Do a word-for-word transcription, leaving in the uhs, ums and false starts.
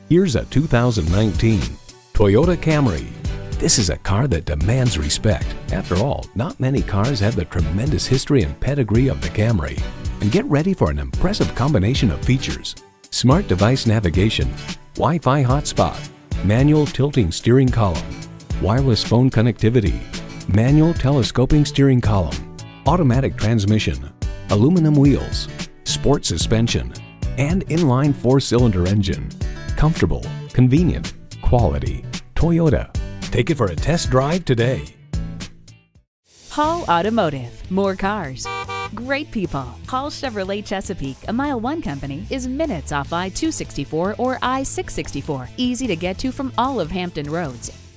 Here's a two thousand nineteen Toyota Camry. This is a car that demands respect. After all, not many cars have the tremendous history and pedigree of the Camry. And get ready for an impressive combination of features: smart device navigation, Wi-Fi hotspot, manual tilting steering column, wireless phone connectivity, manual telescoping steering column, automatic transmission, aluminum wheels, sport suspension, and inline four-cylinder engine. Comfortable, convenient, quality. Toyota. Take it for a test drive today. Hall Automotive. More cars, great people. Hall Chevrolet Chesapeake, a Mile One company, is minutes off I two sixty-four or I six sixty-four. Easy to get to from all of Hampton roads.